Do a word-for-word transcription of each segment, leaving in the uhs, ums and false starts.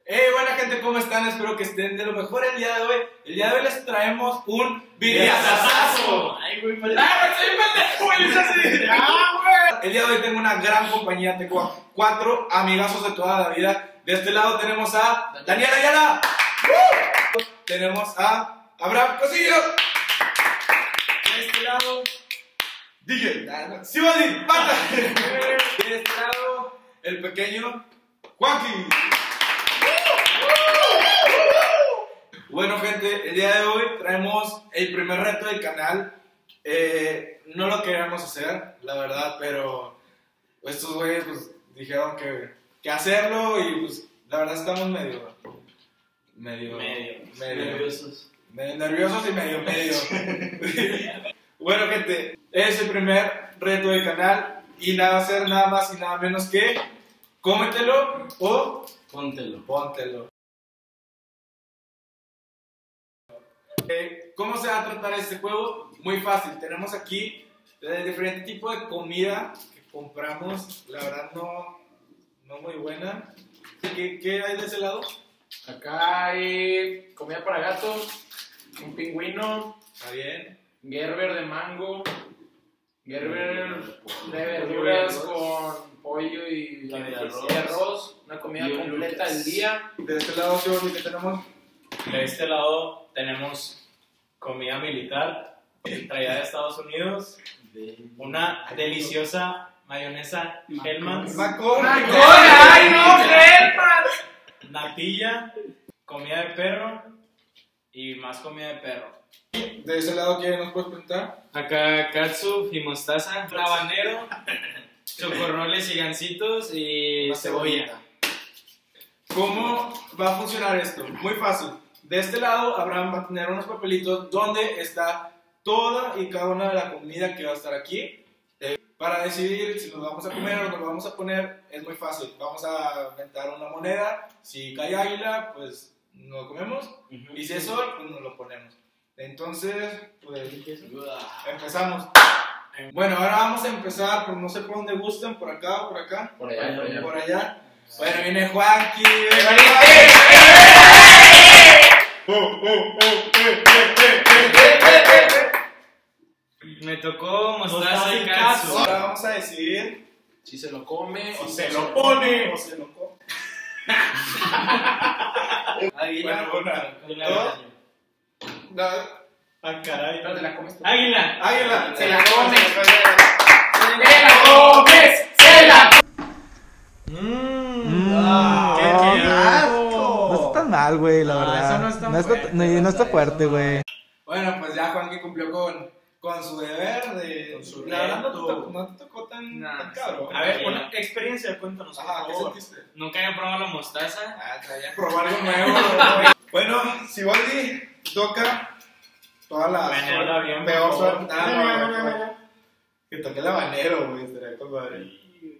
Hey, buena gente, ¿cómo están? Espero que estén de lo mejor el día de hoy. El día de hoy les traemos un videazazazo. Ay, güey, ¡Ay, soy pendejo! Así. ¡Ah, güey! El día de hoy tengo una gran compañía. Tengo cuatro amigazos de toda la vida. De este lado tenemos a Daniel Ayala. ¡Uh! Tenemos a Abraham Cosillo. De este lado, D J Sibali Pata. De este lado, el pequeño Juanqui. Bueno, gente, el día de hoy traemos el primer reto del canal. Eh, no lo queríamos hacer, la verdad, pero estos güeyes pues, dijeron que, que hacerlo y pues la verdad estamos medio... Medio... Medio, medio nerviosos. Medio nerviosos y medio medio. Bueno, gente, es el primer reto del canal y nada va a ser nada más y nada menos que cómetelo o Póntelo. póntelo. Eh, ¿Cómo se va a tratar este juego? Muy fácil. Tenemos aquí el diferente tipo de comida que compramos. La verdad no, no muy buena. ¿Qué, qué hay de ese lado? Acá hay comida para gatos, un pingüino, Está bien. Gerber de mango, Gerber de verduras con pollo y, Y de arroz. y arroz, una comida Y un completa Lucas. al día. De este lado, ¿qué que tenemos? De este lado tenemos comida militar traída de Estados Unidos, una deliciosa mayonesa Hellmann's, Macor. ¡Ay, no, Hellmann's! natilla, comida de perro y más comida de perro. De ese lado, ¿quién nos puede preguntar? Acá katsu y mostaza, habanero, chocorroles y gancitos y Una cebolla. ¿Cómo va a funcionar esto? Muy fácil. De este lado, Abraham va a tener unos papelitos donde está toda y cada una de la comida que va a estar aquí. Eh, para decidir si nos vamos a comer o nos vamos a poner, es muy fácil. Vamos a aventar una moneda. Si cae águila, pues nos lo comemos. Y si es sol, pues nos lo ponemos. Entonces, pues empezamos. Bueno, ahora vamos a empezar, pues no sé por dónde gusten, por acá o por acá. Por allá, por allá. Por allá. Bueno, viene Juanqui. Me tocó mostaza Mostaza y y katsu. Ahora vamos a decidir Si se lo come si o se lo pone o se lo come. Águila. Bueno, una, dos, dos. Ah, caray. No te la comes tú. Águila. Águila. Se la come. ¡Se la comes! ¡Se la Qué No está tan mal, güey, la No, verdad. eso no está no está, fuerte, no, no o está sea, fuerte, eso no güey. Bueno, pues ya Juanqui cumplió con, con su deber de. Con su la verdad no te, reto. tocó, no te tocó tan, Nah, tan caro. A ver, una experiencia, cuéntanos, por Ajá, ¿qué favor. sentiste? Nunca había probado la mostaza. Ah, traía a probar algo nuevo. güey. Bueno, si Boldi toca todas las. Baneala bien, por peor favor. suerte. Ah, no, no, no. Que toque el habanero, güey. Estaría con madre.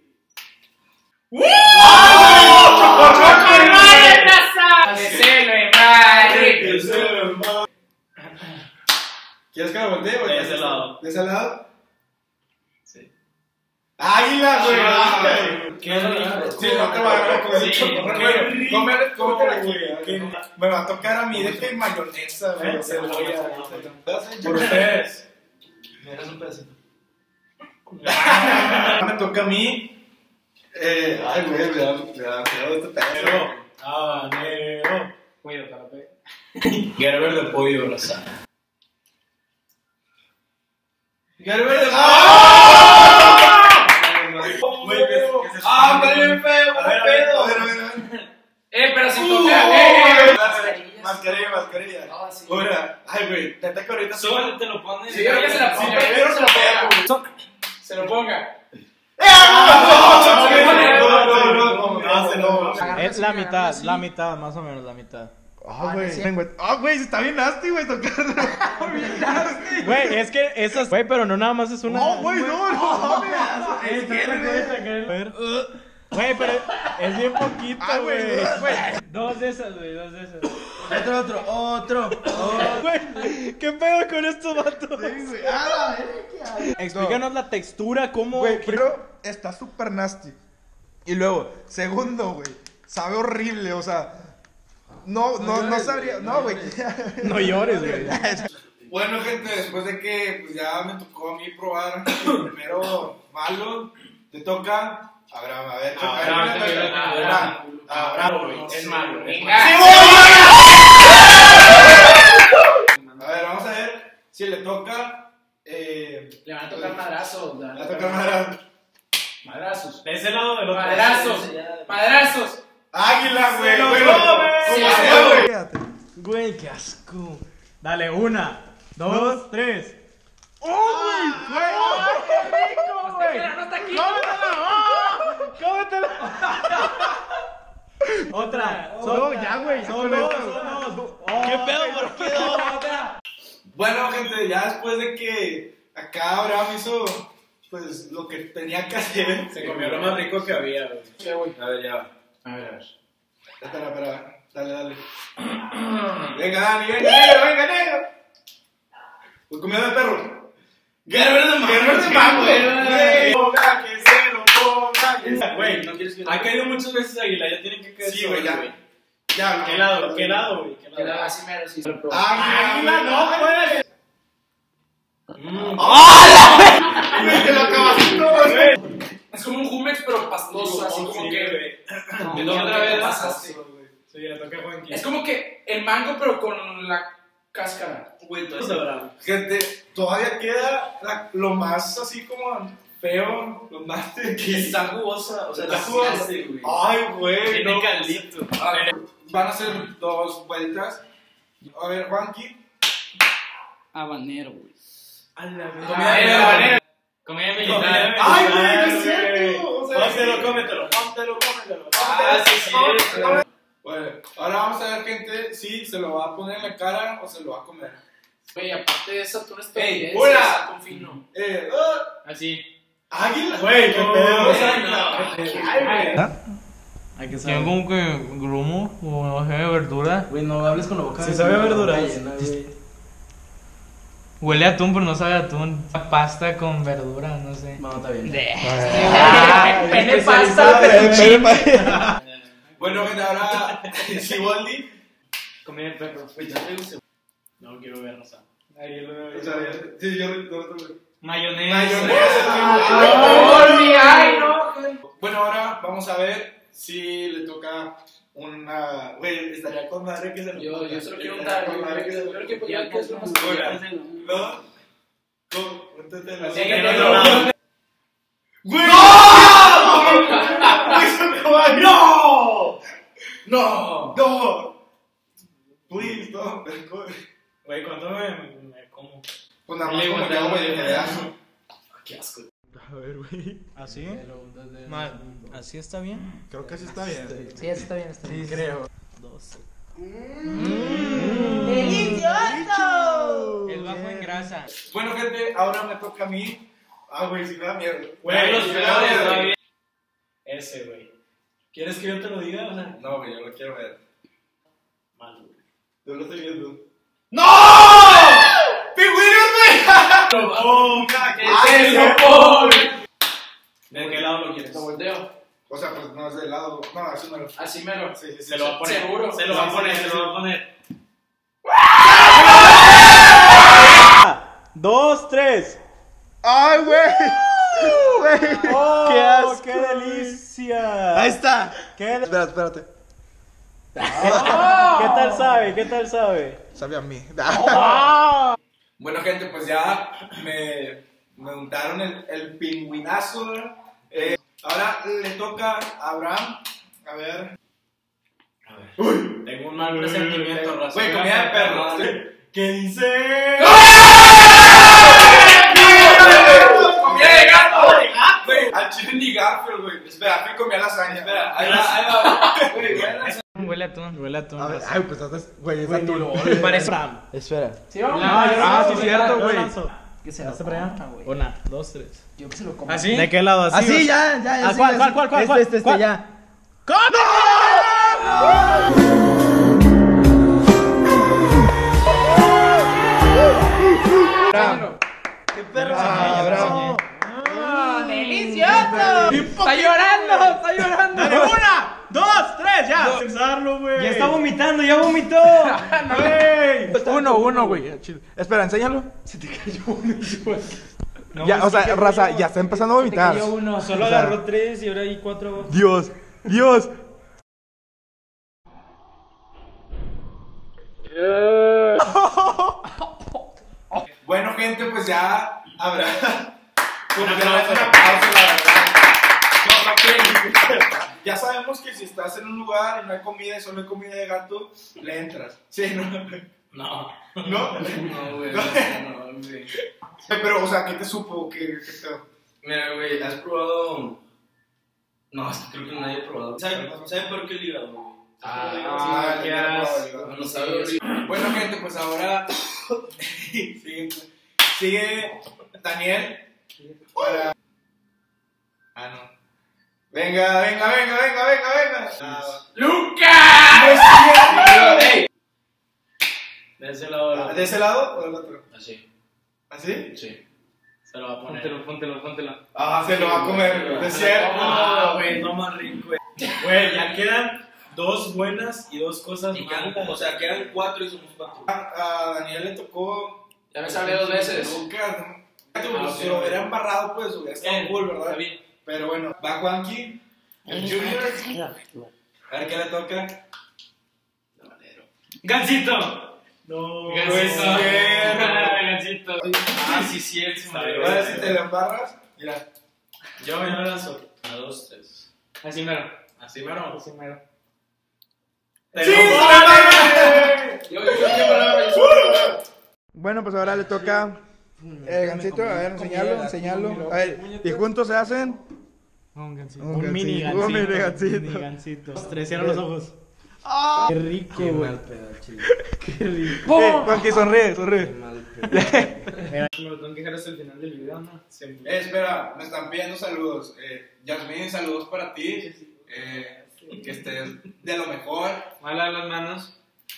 ¿Quieres que lo voltee, güey? De ese lado. ¿De ese lado? Sí. ¡Águila, güey! Ay, qué rico. Sí, no te va a dar con Sí, mucho. qué Bueno, rico, cómete- cómetela güey. aquí. Qué- Me va a tocar a mí de que mayonesa, güey. Eh, Cebolla. Por Por ustedes. ¿Me das un pedacito? Me toca a mí. Eh, ay, güey, me da, me da miedo este pedo. Habanero. Cuidado, te la pego. Gerber de pollo rosado. Gerber de. ¡Ah! Güey, que se- que se- ¡Ah, está bien feo! A ver, a ver, a ver, a ver, a ver. ¡Eh, pero si Uh, toca! ¡Eh! Mascarilla, mascarilla. No, sí. Ahora, ay, güey, neta que ahorita. Solo te lo pones. Sí, creo que se la Sí, ponga. primero se lo ponga. Se lo ponga. Es la mitad, la mitad, más o menos la mitad. Ah, güey. Ah, güey, está bien nasty, güey, tocarlo. Bien nasty. Güey, es que esas. Güey, pero no nada más es una. No, güey, no, no. Es que. Güey, pero es bien poquito, güey. Dos de esas, güey, dos de esas. Otro, otro, otro. Güey, ¿qué pedo con estos vatos? Explícanos la textura, cómo. Güey, primero está súper nasty. Y luego, segundo, güey, sabe horrible, o sea, No, no, no sabría. No, güey. No llores, güey. Bueno, gente, después de que pues, ya me tocó a mí probar el primero malo, te toca Abraham. A ver, Abraham, a ver, te toca, Abraham. Abraham, güey. Es malo. A ver, vamos a ver si le toca. Eh, Le van a tocar madrazos. Le van le a toca Abraham. madrazos. De ese lado del otro. Madrazos. Madrazos. Águila, güey. Se lo Bueno, come. ¿cómo Se sea, lo güey? Güey, qué asco. Dale, una, dos, tres. ¡Oh, güey! ¡Güey! ¡Oh, qué rico, güey! No está aquí. ¡Cómetela! ¡Oh! ¡Cómetela! Otra. No, ya, güey. Son dos, son dos. ¿Qué pedo? ¿Por qué dos? Bueno, gente, ya después de que acá Abraham hizo pues lo que tenía que hacer. Se comió lo más rico que había, güey. Sí, güey. A ver, ya va. A ver, a ver. Espera, espera. Dale, dale. Venga, Dani, venga, negro, venga, negro. Pues comida de perro. Guerrero de mango. Guerrero de mango, güey. Ponga que se lo ponga que se Güey, ¿No quieres que ha caído muchas veces Águila, ya tienen que caer. Sí, sobre, güey, ya. Ya, ¿Qué lado? ¿Qué lado, güey? ¿Qué Que lado? la- Así mero, sí. Águila, no, güey. Mm. Güey, te lo acabaste todo, güey. Es como un Jumex, pero pastoso, así como Sí, que. güey. No, Y no, otra te vez pasaste. Sí, le toca a Juanqui. Es como que el mango, pero con la cáscara. Güey, Eso es Abraham. gente, todavía queda la- lo más así como feo, lo más de que Está jugosa, o sea, Está está jugosa. jugosa, güey. Ay, güey, Tiene no. caldito. Ah, van a ser dos vueltas. A ver, Juanqui. Habanero, güey. Comida Ah, de era habanero. Comida militar. Ay, güey, no es cierto. O sea, Póntelo, cómetelo. Póntelo, cómetelo. Ah, sí, sí. Cómetelo. Bueno, ahora vamos a ver, gente, si se lo va a poner en la cara o se lo va a comer. Güey, aparte de esa, tú eres Ey, estadounidense, hola. está con fino. Eh, ah, Así. águila. Güey, qué No, pedo. güey, no. Ay, güey. Hay que saber. Tiene como que grumo o no sé, verdura. Güey, no hables con la boca. Sí sabe a verduras. llena, güey. Huele a atún, pero no sabe a atún. Pasta con verdura, no sé. No, está bien. Pene pasta, pero Bueno, gente, ahora Siboldi. Comida de perro. Güey, ya te gusta. No quiero ver, Rosa. Ahí lo veo. O sea, sí, yo no lo tuve. Mayonesa. ¡Ay, no! Bueno, ahora vamos a ver si le toca una. Güey, estaría con madre que se lo Yo, ponga. yo solo quiero un Estaría dar, con madre que se lo creo que ponga. ya que es lo más Ahora, ¿no? ¿Cómo? Ponte la- Sí, que no lo hago. ¡Güey! ¡No! ¡No! ¡No! ¡No! Please, no. Güey, ¿cuánto me, me como? Pues nada más Le como gusta, yo, güey, güey. de pedazo. Qué asco. A ver, güey. ¿Así? Ma- ¿Así está bien? Creo que así está bien. Sí, eso está bien, está bien. creo. Dos. ¡Delicioso! Es bajo en grasa. Bueno, gente, ahora me toca a mí. Ah, güey, si me da miedo. Güey, los si me da peores miedo. está bien. Ese, güey. ¿Quieres que yo te lo diga? O sea, No, güey, yo lo quiero ver. malo, güey. Yo lo estoy viendo. ¡No! ¡Pingüinos, güey! ¡Oh, ¿Qué es eso, pobre? ¿De qué lado lo quieres? Lo volteo. O sea, pues no es del lado. No, así no lo. Así mero. Sí, sí, sí. Se lo va a poner. Seguro. Se lo va a poner, se lo va a poner. Dos, tres. ¡Ay, güey! Güey. ¡Oh, ¡Qué asco, qué delicia! Ahí está. ¿Qué, de- Espérate, espérate. ¿Qué tal sabe? ¿Qué tal sabe? Sabe a mí. Bueno, gente, pues ya me, me untaron el, el pingüinazo. ¿Verdad? Eh, ahora le toca a Abraham. A ver. Tengo un mal presentimiento, raza. Güey, comida de perro. ¿Qué dice? ¡Comida de gato! Güey, al chile ni Garfield, güey. Espera, fui comía lasaña. Espera, ahí va, ahí va. Güey, güey. Huele a atún. Huele a atún. A ver, ay, pues estás. Güey, es Güey, ni atún. lo odio. Parece Ram. Espera. Sí, vamos. No, yo Ah, lanzo, sí, cierto, yo güey. lanzo. Que se ¿Hazte lo para allá? coma, güey. Una, dos, tres. Yo que se lo como. ¿Así? ¿De qué lado? ¿Así? Así, ya, ya, ya. ¿Ah, sí, cuál, ya, cuál, sí. cuál, cuál, Este, cuál? este, este, ¿Cuál? ya. ¿Qué perro? Ah, bravo. ¡Delicioso! ¡Está llorando! ¡Está llorando! Dale, una, dos, tres, ya. Pensarlo. Déjalo, güey. Ya está vomitando, ya vomitó. Güey. Uno, uno, güey. Chido. Espera, enséñalo. No, Ya, pues, o sea, sí que- raza, ya está empezando a vomitar. Cayó uno. Solo O sea- agarró tres y ahora hay cuatro. Dios, Dios. Bueno, gente, pues ya habrá. Un Una aplauso. pausa, la verdad. No, no quieren. Ya sabemos que si estás en un lugar y no hay comida y solo hay comida de gato, le entras. Sí, ¿no? No. ¿No? No, güey. No, güey. Pero, o sea, ¿qué te supo? ¿Qué, qué te... Mira, güey, ¿has probado? No, es que creo que nadie ha probado. ¿Sabe, ¿sabe por qué el hígado, güey? Ah, Sí, qué ya lo asco. probado, No sabe horrible. Bueno, gente, pues ahora sigue, sigue Daniel para... Ah, no. Venga, venga, venga, venga, venga, venga. Ah, ¡Lucas! ¡Ey! De ese lado. va. ¿De ese lado o del otro? Así. ¿Así? Sí. Se lo va a poner. Póntelo, póntelo, póntelo. Ah, se lo va a comer. ¿De cierto? Ah, güey, no más rico, güey. Güey, ya quedan dos buenas y dos cosas Y quedan- malas. o sea, quedan cuatro y somos cuatro. A Daniel le tocó... Ya me salvé dos veces. Lucas, ¿no? Ah, Pues, si lo hubiera embarrado, pues hubiera estado Bien, cool, ¿verdad? está bien. Pero bueno, va Juanqui, el Junior. A ver qué le toca. ¡Gancito! No, Gancito. no es Gancito. Ah, sí, sí, él se Está A bien. ver si te lo embarras. Mira. Yo me lanzo. A dos, tres. Así mero. Así mero. Así mero. ¡Te ¡Sí! lo ¡Se lo vale! Yo, yo, yo, yo, yo, Bueno, pues ahora le toca el gancito. A ver, enseñarlo, enseñarlo. A ver, y juntos se hacen. Un gancito. Un Un, mini gancito, gancito. un mini gancito. Mini gancito. Los tres, cierra los ojos. ¡Ah! Qué rico, güey. Qué rico. Eh, Juanqui, sonríe, sonríe. Me lo tengo que dejar hasta el final del video, ¿no? Eh, espera, me están pidiendo saludos. Eh, Yasmin, saludos para ti. Eh, que estés de lo mejor. Mala las manos.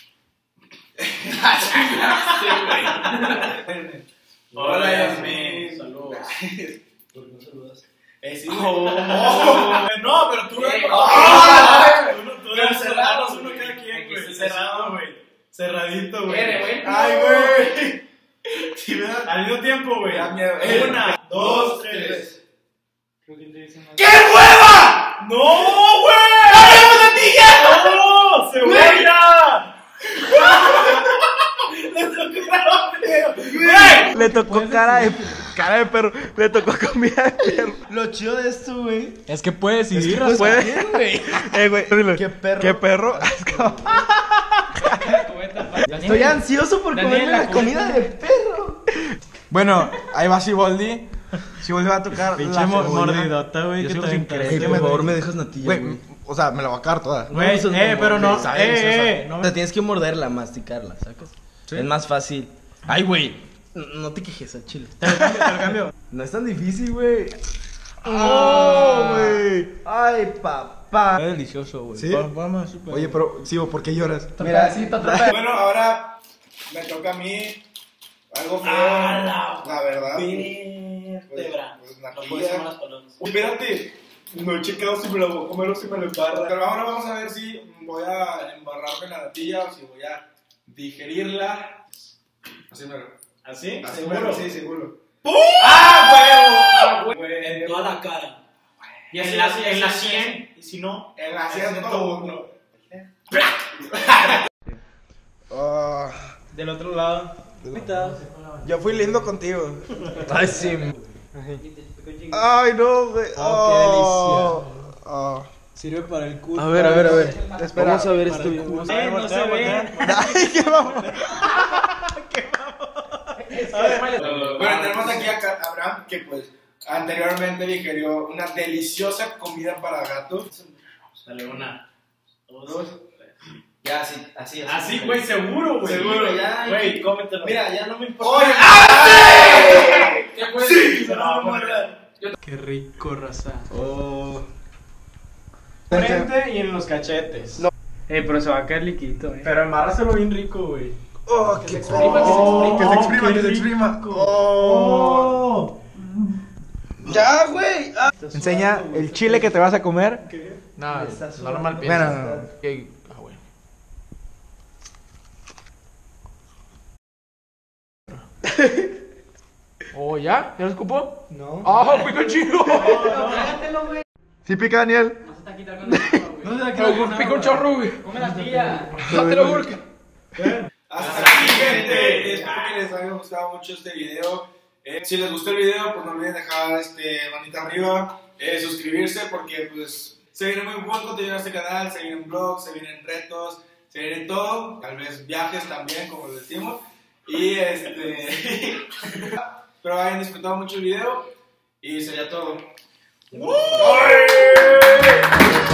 Hola, Yasmin. Saludos. ¿Por qué no saludas? Eh, sí, Oh. No, pero tú no. Eh, ¡Ah! Tú no, tú eres cerrado, uno cada quien, Aquí güey. está Cerrado, güey. Cerradito, güey. Viene, güey. Ay, güey. Sí, me da- Al mismo tiempo, güey. Da miedo. Una, dos, tres. Creo que te dicen más. ¡Qué hueva! ¡No, güey! ¡No! ¡Cebolla! ¡Güey! Le tocó cara de, cara de perro. Le tocó comida de perro. Lo chido de esto, güey. Es que puede decidir, Pues, Puede. bien, güey. Eh, güey, dile. ¿Qué perro? ¿Qué perro? Estoy ansioso por Daniel, comerme la la comida de perro. Bueno, ahí va Siboldi. Siboldi va a tocar Pinche la mo- cebolla. mordidota, güey. Yo Que sigo te sin encanta. querer. Ey, por favor, me dejas natilla, Güey, güey. o sea, me la va a acabar toda. Güey, No, eh, pero no. ¿sabes? Eh, O sea, eh, no O me- sea, tienes que morderla, masticarla, ¿sacas? Es más fácil. Ay, güey. n- No te quejes al chile. Te lo cambio, te lo cambio. No es tan difícil, güey. ¡Oh, güey! Ay, papá. Está delicioso, güey. ¿Sí? Va- Vamos, súper. Oye, pero, Sibo, ¿por qué lloras? Mira, sí, Bueno, ahora me toca a mí algo feo. ¡A La verdad. Vértebra. Pues, pues, No natilla. puedes hacer malas palabras. Espérate. No he checado si me lo voy a comer o si me lo embarra. Pero ahora vamos a ver si voy a embarrarme la natilla o si voy a digerirla. Así me lo. ¿Así? Así ¿Seguro? me lo, sí, seguro. ¡Ah, huevo! ¡Ah, huevo! En toda la cara. Y así, así, en la cien. Y si no, En la en ciento uno. uno. Ah, Del otro lado. yo fui lindo contigo. Ay, sí. Ay, no, güey. Oh, qué Oh. Sirve para el culo. A ver, a ver, a ver. Espera. Vamos a ver Para esto el bien. culo. Eh, no se ve. Ay, qué vamos. Bueno, tenemos aquí a Ca- Abraham que pues anteriormente digerió una deliciosa comida para gato. Dale una. Dos. Dos. Ya, así, así, Así, güey, seguro, güey. Seguro, ya. Güey, cómetelo. Mira, ya no me importa. ¡Oye! ¿Qué fue? ¡Sí! Se lo va a poner. Qué rico, raza. Oh. Frente y en los cachetes. No. Eh, pero se va a caer liquidito, eh. Pero embárraselo bien rico, güey. Oh, que se exprima, que se oh, que se exprima. exprima, Qué que se exprima. rico. Oh. Oh. Ya, güey. Ah. Enseña el chile que te vas a comer. No, no lo mal Bueno, piensas. no, no. Que- ah, güey. ¿Oh, ya? ¿Ya lo escupo? No. ¡Ah, pica chido! Trágatelo, güey. Sí pica, Daniel. No se te quita con el agua, güey. No se la Pero quiero pica un chorro, güey. Come la tía. Dátelo, Hulk. Hasta aquí, gente. Espero que les haya gustado mucho este video. Eh, si les gustó el video, pues no olviden dejar este, manita arriba, eh, suscribirse, porque pues se viene muy buen contenido en este canal. Se vienen vlogs, se vienen retos, se viene todo. Tal vez viajes también, como les decimos. Y este. Espero hayan disfrutado mucho el video. Y sería todo. ¡Uy!